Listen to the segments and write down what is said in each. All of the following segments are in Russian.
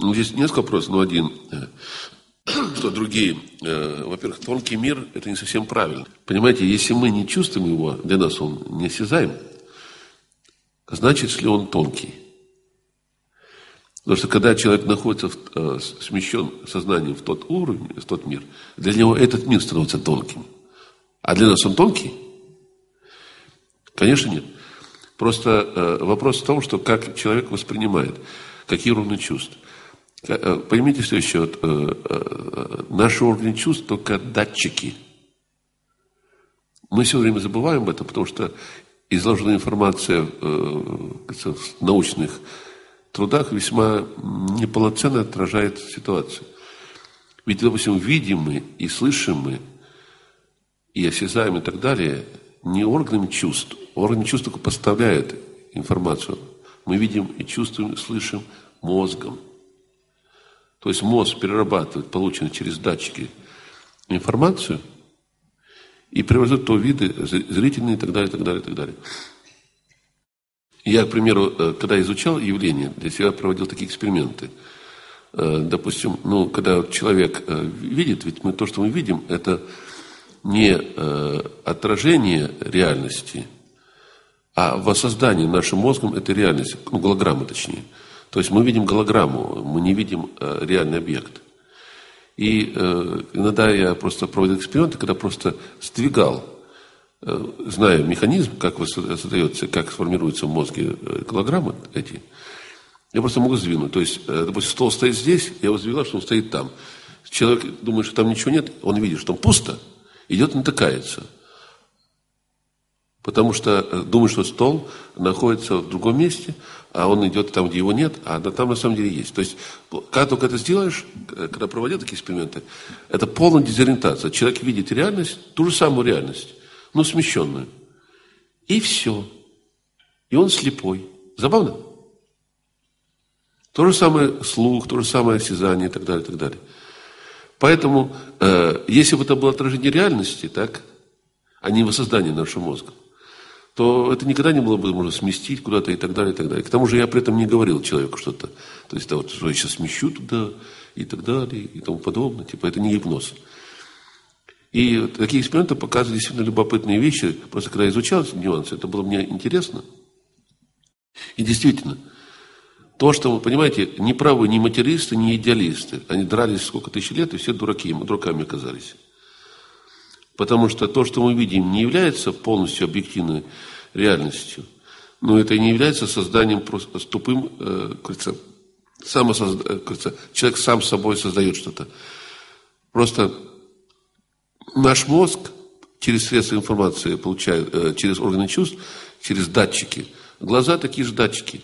Ну, здесь несколько вопросов, но один, что другие. Во-первых, тонкий мир – это не совсем правильно. Понимаете, если мы не чувствуем его, для нас он неосязаем, значит ли он тонкий? Потому что когда человек находится смещен сознанием в тот уровень, в тот мир, для него этот мир становится тонким. А для нас он тонкий? Конечно, нет. Просто вопрос в том, что как человек воспринимает, какие уровни чувств. Поймите следующее, наши уровни чувств только датчики. Мы все время забываем об этом, потому что изложенная информация в научных трудах весьма неполноценно отражает ситуацию. Ведь, допустим, видим мы и слышим мы, и осязаем и так далее не органами чувств. Органы чувств только поставляют информацию. Мы видим и чувствуем, и слышим мозгом. То есть мозг перерабатывает полученную через датчики информацию и приводит то виды зрительные и так далее, и так далее, и так далее. Я, к примеру, когда изучал явления, для себя проводил такие эксперименты. Допустим, когда человек видит, ведь то, что мы видим, это не отражение реальности, а воссоздание нашим мозгом этой реальности, голограммы точнее. То есть мы видим голограмму, мы не видим реальный объект. И иногда я просто проводил эксперименты, когда просто сдвигал, зная механизм, как создается, как сформируются в мозге голограммы эти, я просто могу сдвинуть. То есть, допустим, стол стоит здесь, я его сдвигал, что он стоит там. Человек думает, что там ничего нет, он видит, что там пусто, идет, натыкается. Потому что думает, что стол находится в другом месте, а он идет там, где его нет, а там на самом деле есть. То есть, когда только это сделаешь, когда проводил такие эксперименты, это полная дезориентация. Человек видит реальность, ту же самую реальность, но смещенную. И все. И он слепой. Забавно? То же самое слух, то же самое осязание и так далее, и так далее. Поэтому, если бы это было отражение реальности, так, а не воссоздание нашего мозга, то это никогда не было бы можно сместить куда-то и так далее, и так далее. К тому же я при этом не говорил человеку что-то. То есть, что я сейчас смещу туда и так далее, и тому подобное. Типа, это не гипноз. И такие эксперименты показывали действительно любопытные вещи. Просто когда я изучал эти нюансы, это было мне интересно. И действительно, то, что, вы понимаете, не правы ни материалисты, ни идеалисты. Они дрались сколько тысяч лет, и все дураками оказались. Потому что то, что мы видим, не является полностью объективной реальностью. Но это и не является созданием просто тупым, человек сам собой создает что-то. Просто наш мозг через средства информации получает, через органы чувств, через датчики. Глаза такие же датчики.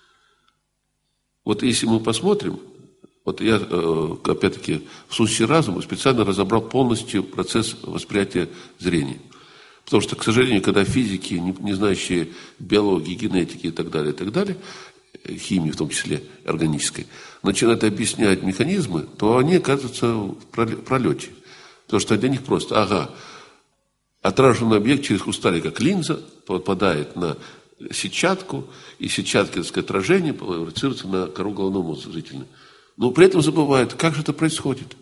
Вот если мы посмотрим, вот я, опять-таки, в случае разума специально разобрал полностью процесс восприятия зрения. Потому что, к сожалению, когда физики, не знающие биологии, генетики и так далее, химии в том числе, органической, начинают объяснять механизмы, то они оказываются в пролете. Потому что для них просто, отраженный объект через хрусталик, как линза, попадает на сетчатку, и сетчатки, так сказать, отражение проецируется на кору головного мозга зрительно. Но при этом забывают, как же это происходит.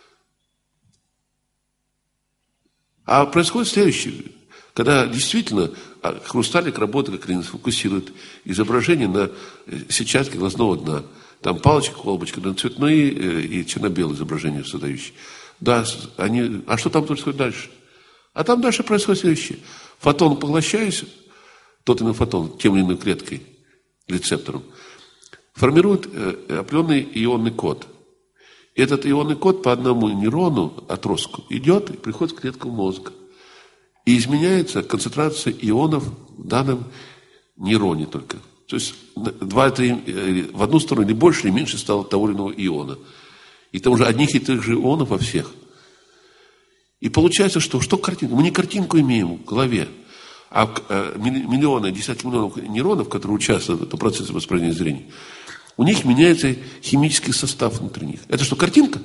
А происходит следующее. Когда действительно хрусталик работает как линза, фокусирует изображение на сетчатке глазного дна. Там палочка, колбочка, цветные и черно-белые изображения создающие. Да, а что там происходит дальше? А там дальше происходит следующее. Фотон, поглощаясь, тот иной фотон, тем или иной клеткой, рецептором, формирует определенный ионный код. И этот ионный код по одному нейрону, отростку, идет и приходит к клеткам мозга. И изменяется концентрация ионов в данном нейроне только. То есть 2-3 в одну сторону или больше, или меньше стало того или иного иона. И там уже одних и тех же ионов во всех. И получается, что картинка? Мы не картинку имеем в голове, а миллионы, десятки миллионов нейронов, которые участвуют в этом процессе восприятия зрения, у них меняется химический состав внутри них. Это что, картинка?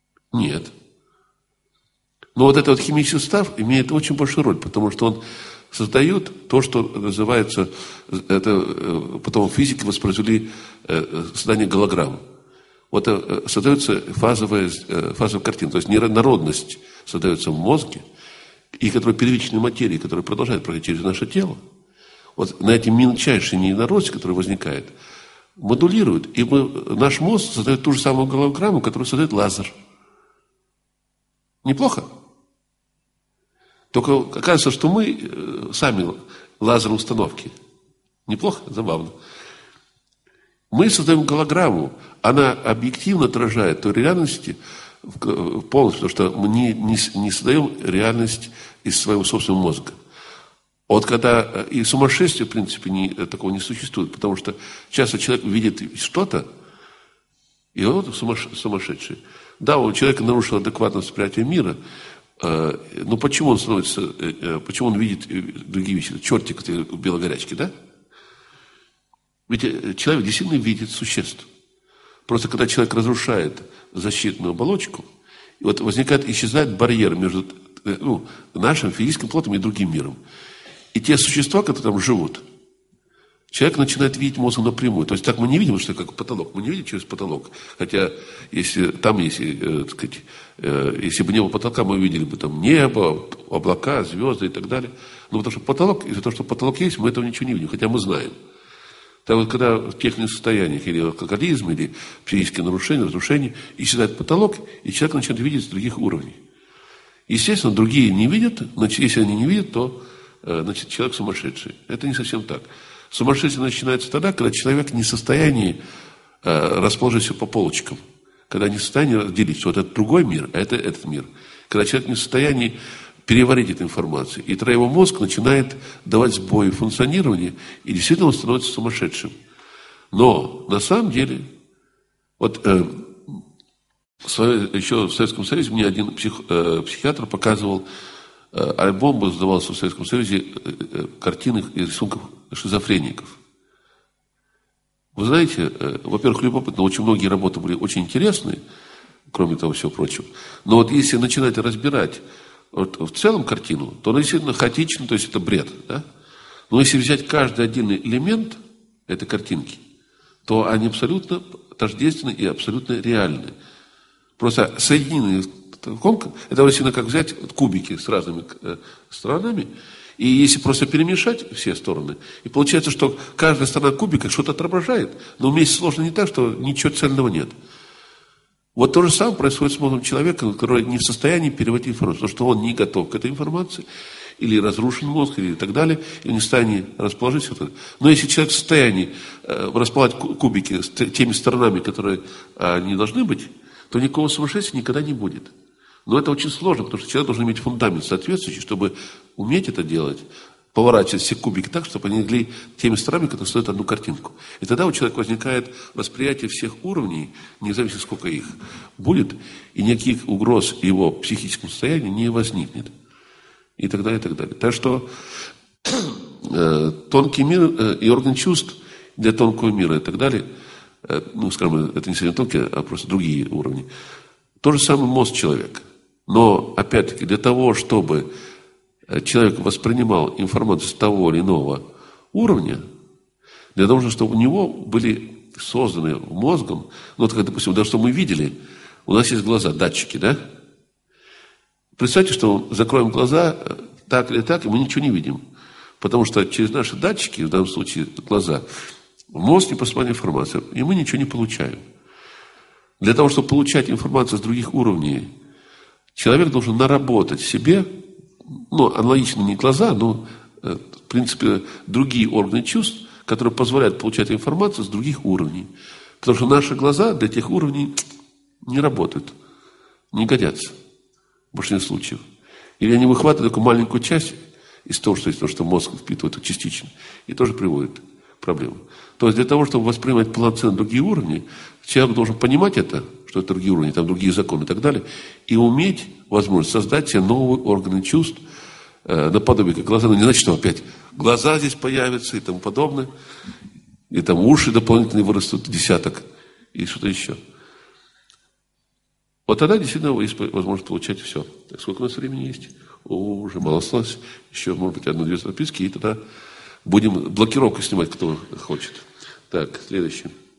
Нет. Но вот этот химический состав имеет очень большую роль, потому что он создают то, что называется, это потом физики воспроизвели создание голограмм. Вот создается фазовая картина, то есть нейронародность создается в мозге, и которая первичной материи, которая продолжает проходить через наше тело. Вот на эти мельчайшие нейронародности, которые возникают, модулируют, и наш мозг создает ту же самую голограмму, которую создает лазер. Неплохо? Только оказывается, что мы сами лазерные установки. Неплохо? Забавно. Мы создаем голограмму, она объективно отражает той реальности полностью, потому что мы не создаем реальность из своего собственного мозга. Вот когда и сумасшествие, в принципе, такого не существует, потому что часто человек видит что-то, и он сумасшедший. Да, у человека нарушило адекватное восприятие мира, но почему он видит другие вещи? Чертик в белой горячке, да? Ведь человек действительно видит существ. Просто когда человек разрушает защитную оболочку, и вот исчезает барьер между нашим физическим плотом и другим миром. И те существа, которые там живут, человек начинает видеть мозгом напрямую. То есть так мы не видим, что это как потолок. Мы не видим через потолок. Хотя, если бы не было потолка, мы видели бы там небо, облака, звезды и так далее. Но потому что потолок, из-за того, что потолок есть, мы этого ничего не видим. Хотя мы знаем. Так вот, когда в тех состояниях, или алкоголизм, или психические нарушения, разрушения, исчезает потолок, и человек начинает видеть с других уровней. Естественно, другие не видят, значит, если они не видят, то значит, человек сумасшедший. Это не совсем так. Сумасшествие начинается тогда, когда человек не в состоянии расположить все по полочкам. Когда не в состоянии разделить, что это другой мир, а это этот мир. Когда человек не в состоянии переварить эту информацию. И тогда его мозг начинает давать сбои в функционировании, и действительно он становится сумасшедшим. Но на самом деле, вот еще в Советском Союзе мне один психиатр показывал альбом, сдавался в Советском Союзе, картинок и рисунков шизофреников. Вы знаете, во-первых, любопытно, очень многие работы были очень интересные, кроме того всего прочего. Но вот если начинать разбирать вот в целом картину, то она действительно хаотична, то есть это бред. Да? Но если взять каждый отдельный элемент этой картинки, то они абсолютно тождественны и абсолютно реальны. Просто соединенные, это действительно как взять кубики с разными сторонами, и если просто перемешать все стороны, и получается, что каждая сторона кубика что-то отображает, но вместе сложно не так, что ничего цельного нет. Вот то же самое происходит с мозгом человека, который не в состоянии переводить информацию, потому что он не готов к этой информации, или разрушен мозг, или так далее, или не в состоянии расположить все это. Но если человек в состоянии располагать кубики с теми сторонами, которые не должны быть, то никакого сумасшествия никогда не будет. Но это очень сложно, потому что человек должен иметь фундамент соответствующий, чтобы уметь это делать, поворачивать все кубики так, чтобы они легли теми сторонами, которые стоят одну картинку. И тогда у человека возникает восприятие всех уровней, независимо сколько их будет, и никаких угроз его психическому состоянию не возникнет. И так далее, и так далее. Так что тонкий мир и орган чувств для тонкого мира и так далее, скажем, это не совсем тонкие, а просто другие уровни. То же самое мозг человека. Но, опять-таки, для того, чтобы человек воспринимал информацию с того или иного уровня, для того, чтобы у него были созданы мозгом, вот как, допустим, даже что мы видели, у нас есть глаза, датчики, да? Представьте, что мы закроем глаза так или так, и мы ничего не видим. Потому что через наши датчики, в данном случае глаза, в мозг не поступает информация, и мы ничего не получаем. Для того, чтобы получать информацию с других уровней, человек должен наработать в себе, аналогично не глаза, но, в принципе, другие органы чувств, которые позволяют получать информацию с других уровней. Потому что наши глаза для тех уровней не работают, не годятся в большинстве случаев. Или они выхватывают только маленькую часть из того, что есть, потому что мозг впитывает частично, и тоже приводит к проблемам. То есть для того, чтобы воспринимать полноценно другие уровни, человек должен понимать это, что это другие уровни, там другие законы и так далее, и уметь, возможно, создать себе новые органы чувств, наподобие как глаза, но не значит, что опять глаза здесь появятся и тому подобное, и там уши дополнительные вырастут, десяток, и что-то еще. Вот тогда действительно есть возможность получать все. Так, сколько у нас времени есть? Уже мало осталось. Еще, может быть, одну-две записки, и тогда будем блокировку снимать, кто хочет. Так, следующий.